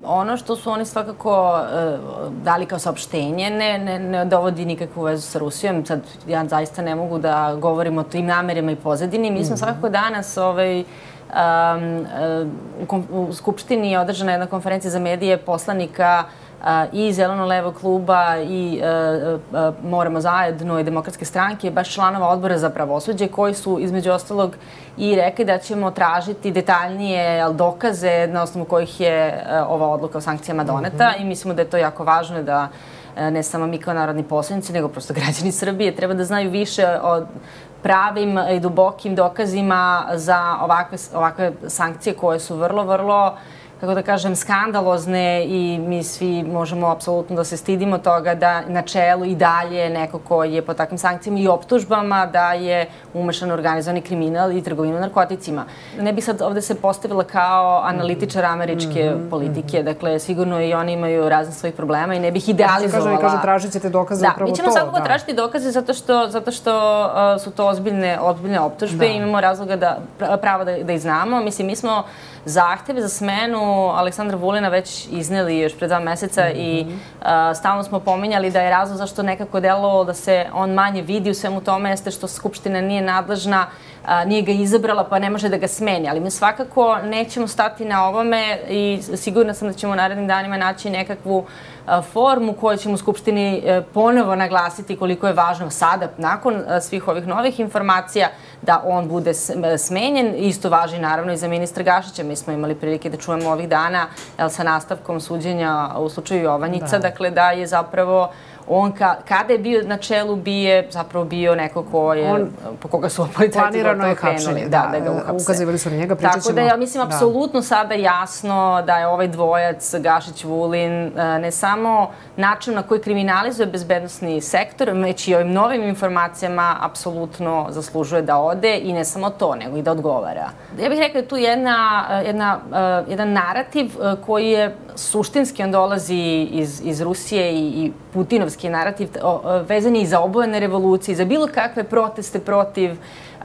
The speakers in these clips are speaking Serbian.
Ono što su oni svakako dali kao saopštenje ne dovodi nikakvu vezu sa Rusijom. Sad ja zaista ne mogu da govorim o tim namerima i pozadini. Mi smo svakako danas u Skupštini je održana jedna konferencija za medije poslanika i Zeleno-levog kluba i Moramo zajedno i Demokratske stranke, baš članova odbora za pravosuđe, koji su između ostalog i rekli da ćemo tražiti detaljnije dokaze na osnovu kojih je ova odluka o sankcijama doneta i mislimo da je to jako važno da ne samo mi kao narodni poslanici, nego prosto građani Srbije treba da znaju više o pravim i dubokim dokazima za ovakve sankcije koje su vrlo, kako da kažem, skandalozne i mi svi možemo apsolutno da se stidimo toga da na čelu i dalje neko ko je po takvim sankcijama i optužbama da je umešan organizovani kriminal i trgovinu narkoticima. Ne bih sad ovde se postavila kao analitičar američke politike, dakle sigurno i oni imaju razne svojih problema i ne bih idealizovala. Kažu, tražit ćete dokaze upravo to. Da, mi ćemo svakako tražiti dokaze zato što su to ozbiljne optužbe i imamo razloga prava da ih znamo. Mislim, mi smo zahteve za smenu Aleksandra Vulina već izneli još pre 2 meseca i stalno smo pominjali da je razlog zašto nekako delovalo da se on manje vidi u svemu tome jeste što Skupština nije nadležna, nije ga izabrala pa ne može da ga smeni. Ali mi svakako nećemo stati na ovome i sigurna sam da ćemo u narednim danima naći nekakvu formu koju ćemo u Skupštini ponovo naglasiti koliko je važno sada, nakon svih ovih novih informacija, da on bude smenjen. Isto važi naravno i za ministra Gašića. Mi smo imali prilike da čujemo ovih dana sa nastavkom suđenja u slučaju Jovanjica, dakle da je zapravo on kada je bio na čelu BIA zapravo bio neko po koga su policajci gotovo krenuli da ga uhapse. Ukazivali su na njega, pričat ćemo. Tako da ja mislim apsolutno sada jasno da je ovaj dvojac Gašić-Vulin ne samo način na koji kriminalizuje bezbednosni sektor, već i ovim novim informacijama apsolutno zaslužuje da ode i ne samo to, nego i da odgovara. Ja bih rekla da je tu jedan narativ koji je suštinski, on dolazi iz Rusije i Putinovski narativ vezan je i za obojene revolucije, za bilo kakve proteste protiv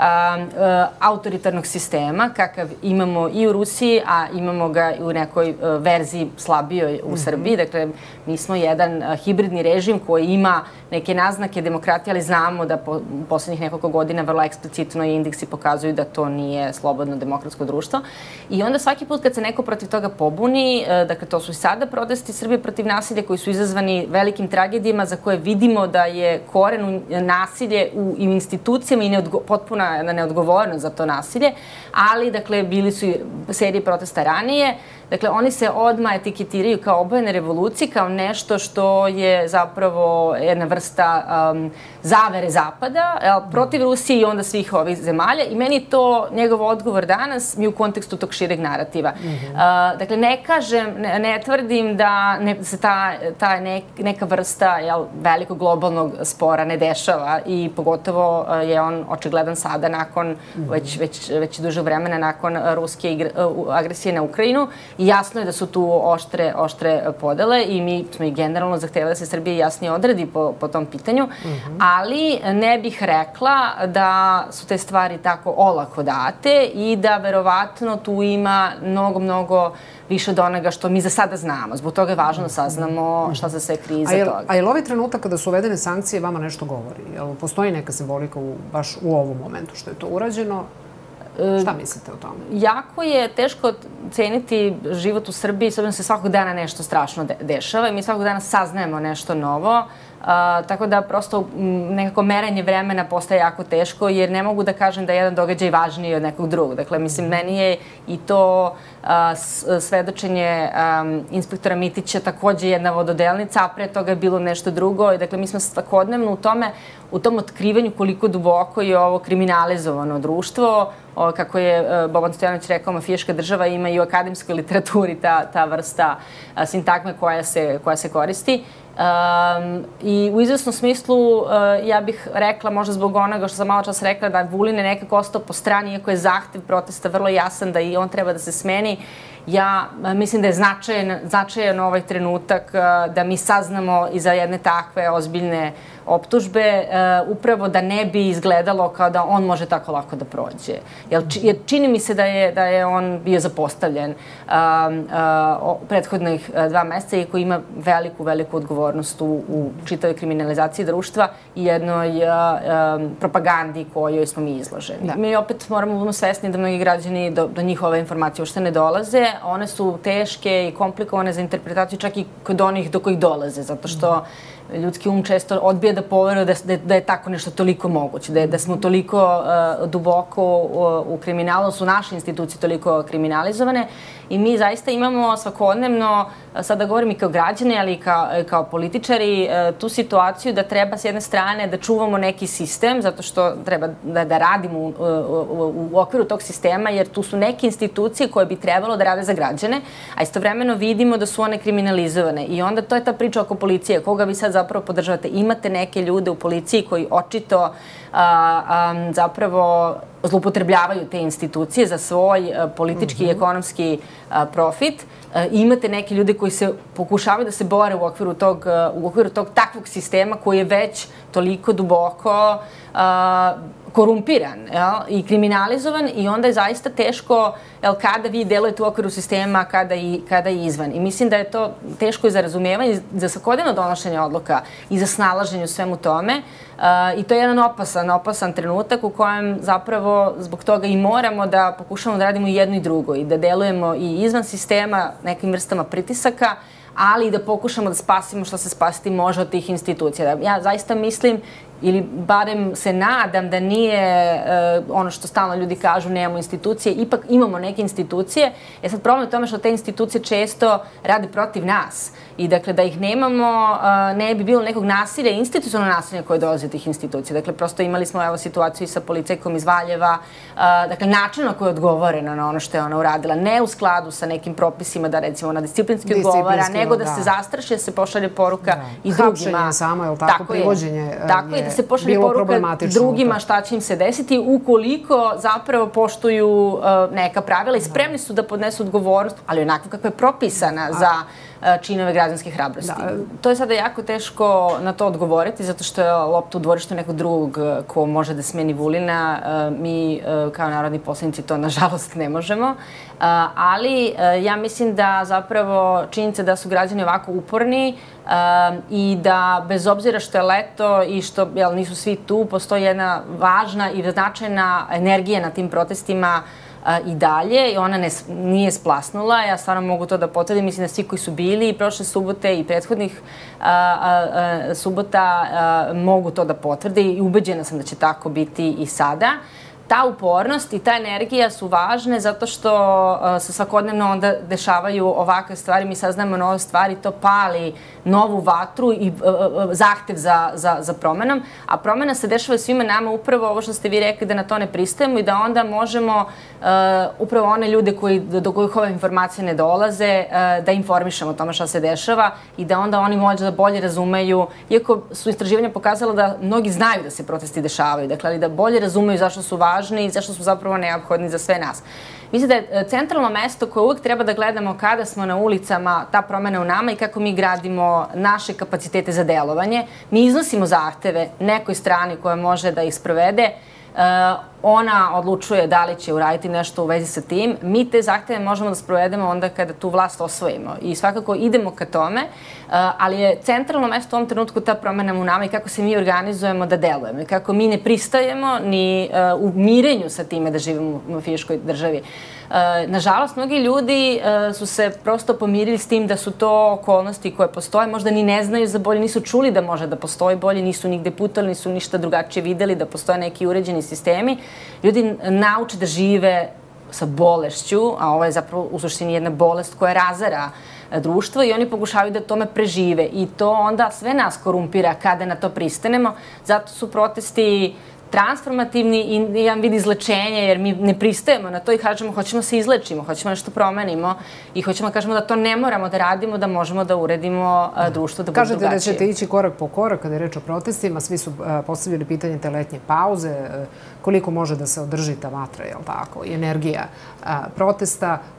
autoritarnog sistema, kakav imamo i u Rusiji, a imamo ga i u nekoj verziji slabijoj u Srbiji. Dakle, mi smo jedan hibridni režim koji ima neke naznake demokratije, ali znamo da u poslednjih nekoliko godina vrlo eksplicitno i indeksi pokazuju da to nije slobodno demokratsko društvo. I onda svaki put kad se neko protiv toga pobuni, dakle, to su i sada protesti Srbije protiv nasilja koji su izazvani velikim tragedijama za koje vidimo da je koren nasilje u institucijama i potpuna neodgovornost za to nasilje, ali, dakle, bili su serije protesta ranije. Dakle, oni se odmah etiketiraju kao obojene revolucije, kao nešto što je zapravo jedna vrsta zavere Zapada protiv Rusije i onda svih ovih zemalja. I meni je to njegov odgovor danas, mi u kontekstu tog šireg narativa. Dakle, ne kažem, ne tvrdim da se ta neka vrsta velikog globalnog spora ne dešava i pogotovo je on očigledan sada nakon već duže vremena nakon ruske agresije na Ukrajinu. I jasno je da su tu oštre podele i mi smo i generalno zahtevali da se Srbija jasnije odredi po tom pitanju, ali ne bih rekla da su te stvari tako olako date i da verovatno tu ima mnogo više od onoga što mi za sada znamo. Zbog toga je važno da saznamo šta se sve krije iza toga. A je li ovaj trenutak kada su uvedene sankcije vama nešto govori? Jel postoji neka simbolika baš u ovom momentu što je to urađeno? Šta mislite o tome? Jako je teško ceniti život u Srbiji, s obzirom da se svakog dana nešto strašno dešava i mi svakog dana saznajemo nešto novo. Tako da prosto nekako merenje vremena postaje jako teško jer ne mogu da kažem da je jedan događaj važniji od nekog drugog. Dakle, mislim, meni je i to svedočenje inspektora Mitića takođe jedna vododelnica, a pre toga je bilo nešto drugo. Dakle, mi smo svakodnevno u tom otkrivanju koliko duboko je ovo kriminalizovano društvo. Kako je Boban Stojanović rekao, mafijaška država ima i u akademskoj literaturi ta vrsta sintagme koja se koristi. I u izvesnom smislu ja bih rekla, možda zbog onoga što sam malo čas rekla, da Vulin je nekako ostao po strani, iako je zahtev protesta vrlo jasan da i on treba da se smeni. Ja mislim da je značajan ovaj trenutak da mi saznamo iza jedne takve optužbe upravo da ne bi izgledalo kao da on može tako lako da prođe. Jer čini mi se da je on bio zapostavljen prethodnih 2 meseca i koji ima veliku odgovornost u čitavoj kriminalizaciji društva i jednoj propagandi kojoj smo mi izloženi. Mi opet moramo biti svesni da mnogi građani do njih ove informacije uopšte ne dolaze. One su teške i komplikovane za interpretaciju čak i kod onih do kojih dolaze, zato što ljudski često odbija da poveruje da je tako nešto toliko moguće, da smo toliko duboko u kriminalu, su naše institucije toliko kriminalizovane i mi zaista imamo svakodnevno, sada govorim i kao građani, ali i kao političari, tu situaciju da treba s jedne strane da čuvamo neki sistem, zato što treba da radimo u okviru tog sistema, jer tu su neke institucije koje bi trebalo da rade za građane, a istovremeno vidimo da su one kriminalizovane. I onda to je ta priča oko policije, koga vi sad zapravo podržavate. Imate neke ljude u policiji koji očito zapravo zloupotrebljavaju te institucije za svoj politički i ekonomski profit. Imate neke ljude koji se pokušavaju da se bore u okviru tog takvog sistema koji je već toliko duboko korumpiran i kriminalizovan i onda je zaista teško kada vi delujete u okviru sistema, kada i izvan. I mislim da je to teško i za razumijevanje, za svakodnevno donošenje odluka i za snalaženje u svemu tome. I to je jedan opasan trenutak u kojem zapravo zbog toga i moramo da pokušamo da radimo i jedno i drugo i da delujemo i izvan sistema nekim vrstama pritisaka, ali i da pokušamo da spasimo što se spasiti može od tih institucija. Ja zaista mislim, ili barem se nadam da nije ono što stalno ljudi kažu, nemamo institucije, ipak imamo neke institucije. Sad problem je u tome što te institucije često rade protiv nas. I dakle, da ih nemamo, ne bi bilo nekog nasilja, institucionalnog nasilja koje dolaze od tih institucija. Dakle, prosto imali smo situaciju i sa policajkom iz Valjeva, dakle, način na koji je odgovoreno na ono što je ona uradila, ne u skladu sa nekim propisima da recimo ona disciplinski odgovara, nego da se zastraši, da se pošalje poruka i drugima. Hapšenje samo, je li tako, privođenje je da se pošalje poruka drugima šta će im se desiti ukoliko zapravo poštuju neka pravila i spremni su da podnesu odgovornost, ali onako kako je propisana za činove građanske hrabrosti. To je sada jako teško na to odgovoriti, zato što je lopta u dvorištu nekog drugog ko može da smeni Vulina. Mi kao narodni poslanici to nažalost ne možemo, ali ja mislim da zapravo činjenica da su građani ovako uporni i da bez obzira što je leto i što nisu svi tu, postoji jedna važna i značajna energija na tim protestima i dalje i ona nije splasnula. Ja stvarno mogu to da potvrdim. Mislim da svi koji su bili i prošle subote i prethodnih subota mogu to da potvrde i ubeđena sam da će tako biti i sada. Ta upornost i ta energija su važne zato što se svakodnevno onda dešavaju ovakve stvari, mi saznamo nove stvari, to pali novu vatru i zahtev za promenom, a promena se dešava svima nama upravo ovo što ste vi rekli da na to ne pristajemo i da onda možemo upravo one ljude do kojih ove informacije ne dolaze da informišemo o tome šta se dešava i da onda oni možda bolje razumeju, iako su istraživanja pokazala da mnogi znaju da se protesti dešavaju, dakle, ali da bolje razumeju zašto su važni i zašto su zapravo neophodni za sve nas. Mislim da je centralno mesto koje uvek treba da gledamo kada smo na ulicama ta promena u nama i kako mi gradimo naše kapacitete za delovanje. Mi iznosimo zahteve nekoj strani koja može da ih sprovede. Ona odlučuje da li će uraditi nešto u vezi sa tim. Mi te zahteve možemo da sprovedemo onda kada tu vlast osvojimo i svakako idemo ka tome, ali je centralno mesto u ovom trenutku ta promena u nama i kako se mi organizujemo da delujemo i kako mi ne pristajemo ni u mirenju sa time da živimo u mafijaškoj državi. Nažalost, mnogi ljudi su se prosto pomirili s tim da su to okolnosti koje postoje, možda ni ne znaju za bolje, nisu čuli da može da postoji bolje, nisu nigde putovali, nisu ništa drugačije videli, da postoje neki uređeni sistemi. Ljudi nauče da žive sa bolešću, a ovo je zapravo u suštini jedna bolest koja razara društvo i oni pokušavaju da tome prežive i to onda sve nas korumpira kada na to pristanemo. Zato su protesti transformativni i jedan vid izlečenja, jer mi ne pristajemo na to i kažemo hoćemo se izlečimo, hoćemo nešto promenimo i hoćemo da kažemo da to ne moramo da radimo, da možemo da uredimo društvo da bude drugačije. Kažete da ćete ići korak po korak kada je reč o protestima, svi su postavili pitanje te letnje pauze, koliko može da se održi ta vatra, jel tako, i energija protesta.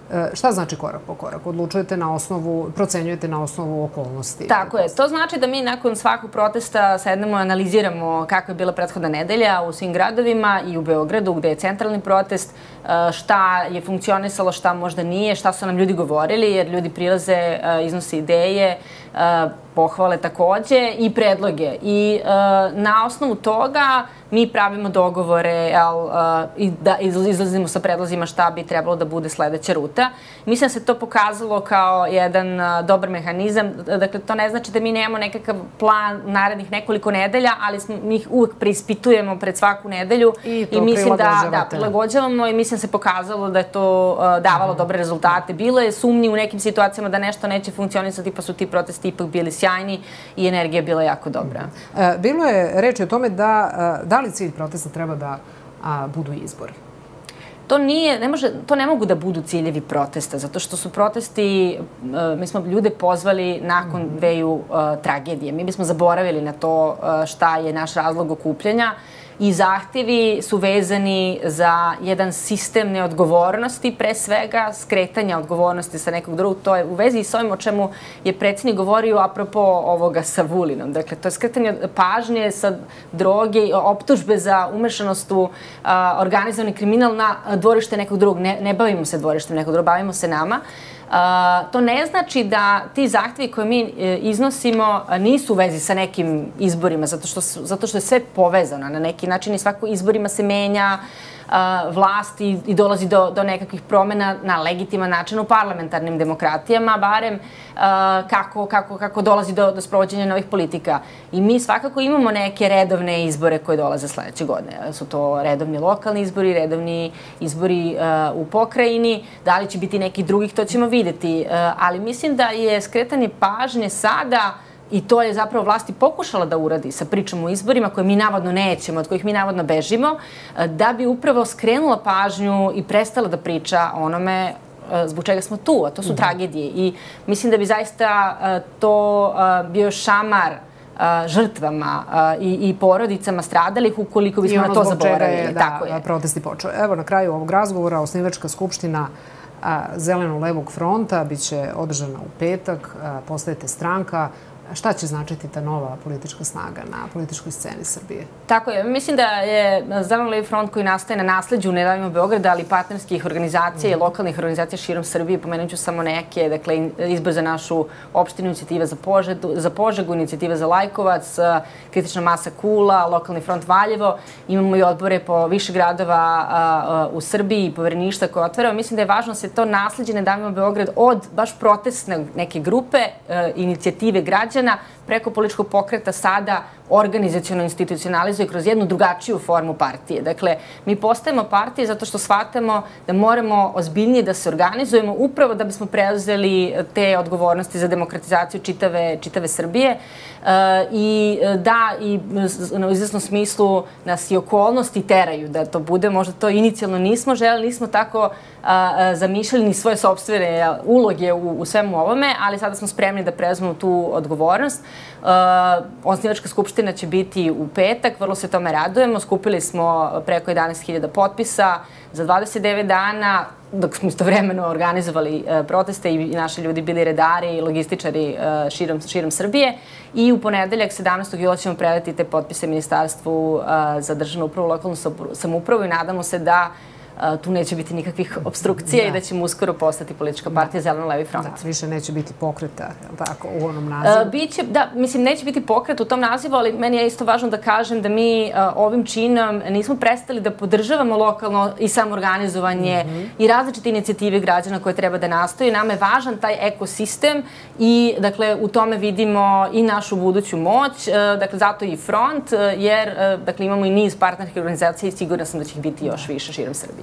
Šta znači korak po korak? Odlučujete na osnovu, procenjujete na osnovu okolnosti? Tako je. To znači da mi nakon svakog protesta sednemo i analiziramo kakva je bila prethodna nedelja u svim gradovima i u Beogradu gde je centralni protest, šta je funkcionisalo, šta možda nije, šta su nam ljudi govorili, jer ljudi prilaze, iznose ideje, pohvale takođe i predloge. I na osnovu toga mi pravimo dogovore i da izlazimo sa predlozima šta bi trebalo da bude sledeća ruta. Mislim da se to pokazalo kao jedan dobar mehanizam. Dakle, to ne znači da mi nemamo nekakav plan narednih nekoliko nedelja, ali mi ih uvek preispitujemo pred svaku nedelju. I mislim da prilagođavamo i mislim da se pokazalo da je to davalo dobre rezultate. Bilo je sumnji u nekim situacijama da nešto neće funkcionisati, pa su ti protesti ipak bili sjajni i energija je bila jako dobra. Bilo je reči o tome da li cilj protesta treba da budu izbori? To ne mogu da budu ciljevi protesta, zato što su protesti, mi smo ljude pozvali nakon dveju tragedije. Mi bismo zaboravili na to šta je naš razlog okupljanja i zahtevi su vezani za jedan sistem neodgovornosti, pre svega skretanja odgovornosti sa nekog drugog. To je u vezi s ovim o čemu je predsjednik govorio apropo ovoga sa Vulinom. Dakle, to je skretanje pažnje sa droge, optužbe za umešanost u organizovani kriminal na dvorište nekog drugog. Ne bavimo se dvorištem nekog drugog, bavimo se nama. To ne znači da ti zahtevi koje mi iznosimo nisu u vezi sa nekim izborima, zato što je sve povezano na neki način i svako izborima se menja vlast i dolazi do nekakvih promena na legitiman način u parlamentarnim demokratijama, barem kako dolazi do sprovođenja novih politika. I mi svakako imamo neke redovne izbore koje dolaze sledeće godine. Su to redovni lokalni izbori, redovni izbori u pokrajini. Da li će biti neki drugih, to ćemo videti. Ali mislim da je skretanje pažnje sada, i to je zapravo vlast i pokušala da uradi sa pričom o izborima koje mi navodno nećemo, od kojih mi navodno bežimo, da bi upravo skrenula pažnju i prestala da priča o onome zbog čega smo tu, a to su tragedije. I mislim da bi zaista to bio šamar žrtvama i porodicama stradalih ukoliko bismo na to zaboravili. I ono zbog čega je protesti počeo. Evo, na kraju ovog razgovora, osnivačka skupština Zeleno-levog fronta biće održana u petak, postajete stranka. Šta će značiti ta nova politička snaga na političkoj sceni Srbije? Tako je. Mislim da je Zeleno-levi front koji nastaje na nasleđu Ne davimo Beograda, ali partnerskih organizacija i lokalnih organizacija širom Srbije, pomenut ću samo neke, dakle, izbor za našu opštinu, inicijativa za Požegu, inicijativa za Lajkovac, kritična masa Kula, lokalni front Valjevo. Imamo i odbore po više gradova u Srbiji i povereništa koje otvaramo. Mislim da je važno da se to nasleđe Ne davimo Beograd od baš protestne neke grupe, inicijative građana, preko političkog pokreta sada organizaciono institucionalizuje kroz jednu drugačiju formu partije. Dakle, mi postajemo partije zato što shvatamo da moramo ozbiljnije da se organizujemo upravo da bismo preuzeli te odgovornosti za demokratizaciju čitave Srbije. I da, i u izvesnom smislu nas i okolnosti teraju da to bude. Možda to inicijalno nismo želeli, nismo tako zamišljali ni svoje sopstvene uloge u svemu ovome, ali sada smo spremni da preuzmemo tu odgovornost. Osnivačka skupština će biti u petak, vrlo se tome radujemo. Skupili smo preko 11.000 potpisa za 29 dana, dok smo istovremeno organizovali proteste i naši ljudi bili redari i logističari širom Srbije. I u ponedeljak 17. jula ćemo predati te potpise Ministarstvu za državnu upravu i lokalnu samoupravu i nadamo se da tu neće biti nikakvih obstrukcija i da ćemo uskoro postati politička partija Zeleno-levi front. Da, više neće biti pokreta, tako, u onom nazivu? Da, mislim, neće biti pokret u tom nazivu, ali meni je isto važno da kažem da mi ovim činom nismo prestali da podržavamo lokalno i samoorganizovanje i različite inicijative građana koje treba da nastaju. Nama je važan taj ekosistem i, dakle, u tome vidimo i našu buduću moć, dakle, zato i front, jer, dakle, imamo i niz partnerskih organizacija i sigurna sam da će ih biti još više širom Srbije.